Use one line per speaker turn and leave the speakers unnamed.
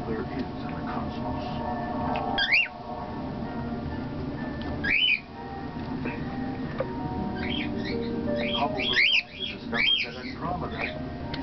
all there is in the cosmos. Hubble goes on to discover that Andromeda